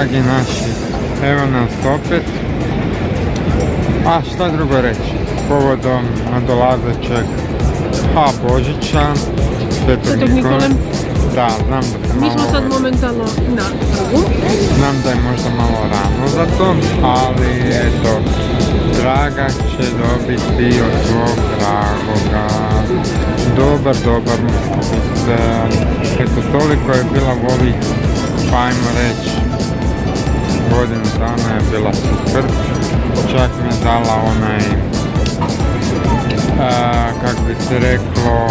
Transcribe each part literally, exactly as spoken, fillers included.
dragi naši, evo nas opet. A šta drugo reći, povodom nadolazećeg ha Božića, Svetog Nikole. Da, znam da se Mi malo... smo sad momentalno na trgu. Znam da je možda malo rano za to, ali eto, Draga će dobiti od svog dragoga dobar, dobar mobit. Eto, toliko je bila u ovih, pa ajmo reći, godinu dana je bila super. Čak mi je dala onaj, a, kako bi se reklo,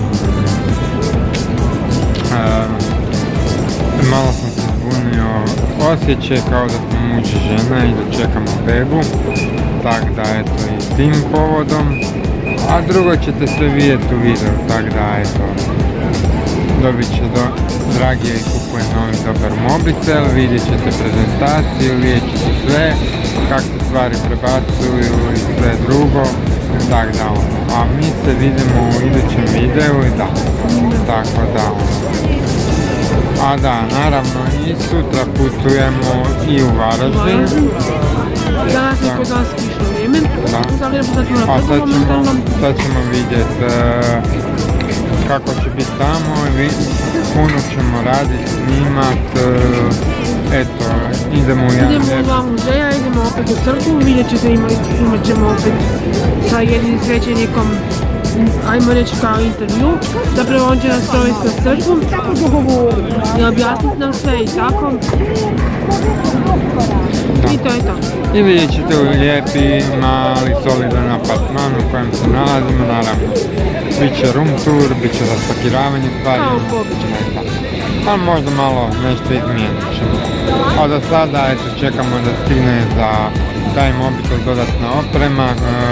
a, malo sam se zbunio, osjećaj kao da sam muži žena i da čekamo bebu, tak da eto i tim povodom, a drugo ćete sve vidjeti u videu, tak da eto, dobit će do, Dragija i kupuje novi dobar mobitel, vidjet ćete prezentaciju, vidjet ćete sve, kako se stvari prebacuju i sve drugo, tak da ono, a mi se vidimo u idućem videu i da, tako da ono. A da, naravno i sutra putujemo i u Varaždin. Danas je kod nas kišno vrijeme. A sad ćemo, sad ćemo vidjeti uh, kako će biti tamo, puno ćemo raditi, snimat, uh, eto, idemo u jedan... Idemo u dva muzeja, idemo opet u crkvu, vidjet ćete, imat, imat ćemo opet sa jednim svećenikom, ajmo reći kao intervju, zapravo on će nas provesti u crkvu i objasniti nam sve i tako. I to je to. I vidjet ćete u lijepi, mali, solidan apartman u kojem se nalazimo, naravno. Biće room tour, bit će za spakiravanje stvari. Kao pobično. A možda malo nešto izmijenit ćemo. A do sada, eto, čekamo da stigne za taj mobitel dodatna oprema,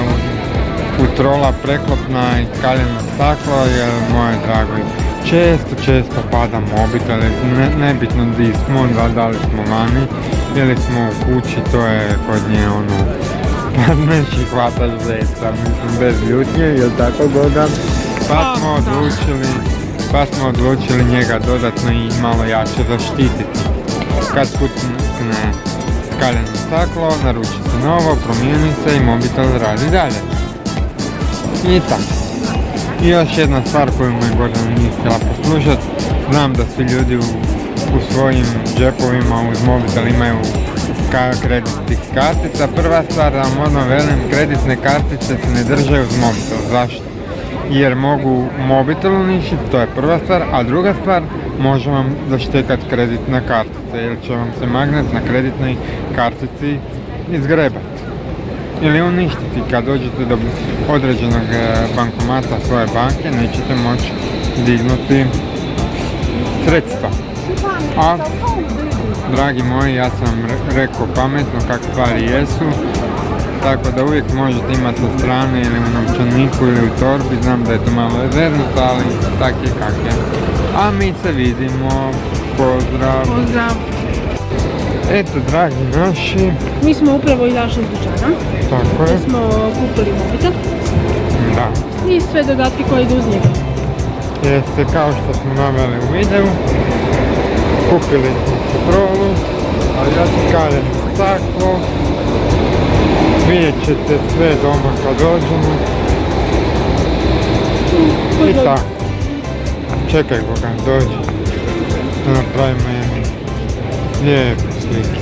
futrola preklopna i kaljeno staklo, jer moje drago često, često pada mobitel, ne, nebitno di smo, da, da li smo vani ili smo u kući, to je kod nje ono, padneš i hvataš zeca, mislim bez ljutnje, jel tako Gogan? Pa smo odlučili, pa smo odlučili njega dodatno i malo jače zaštititi. Kad pukne kaljeno staklo, naruči se novo, promijeni se i mobitel radi dalje. I tako. I još jedna stvar koju me Gordana nije htjela poslušati, znam da svi ljudi u, u svojim džepovima uz mobitel imaju ka kreditnih kartica. Prva stvar, da vam odmah velim, kreditne kartice se ne drže uz mobitel. Zašto? Jer mogu mobitel uništiti, to je prva stvar, a druga stvar, može vam zaštekati kreditna kartica, jer će vam se magnet na kreditnoj kartici izgrebati ili uništiti. Kad dođete do određenog bankomata svoje banke, nećete moći dignuti sredstva. A, dragi moji, ja sam rekao pametno kako stvari jesu, tako da uvijek možete imati sa strane ili u novčaniku ili u torbi. Znam da je to malo rezervnuto, ali tak je kak je. A mi se vidimo. Pozdrav! Pozdrav! Eto, dragi naši, mi smo upravo izašli iz dućana. Tako je. Mi smo kupili mobitel. Da. I sve dodatke koje idu uz njega. Jeste, kao što smo naveli u videu, kupili smo futrolu, ali ja sam kaljeno staklo. Vidjet ćete sve doma kad dođemo. I tako. Čekaj Boga, dođi. Da napravimo jednu lijepu sliku.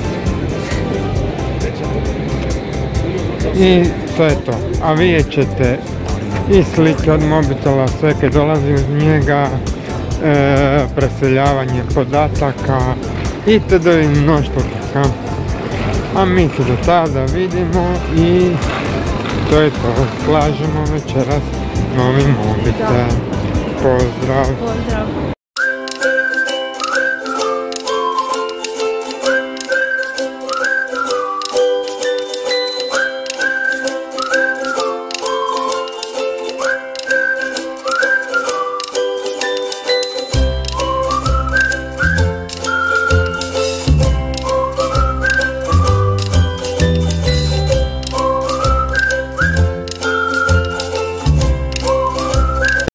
I to je to. A vidjet ćete i slike od mobitela, sve kad dolazi uz njega, e, preseljavanje podataka itd. i mnoštvo taka. A mi se do tada vidimo i to je to. Slažemo večeras novi mobitel. Pozdrav! Pozdrav!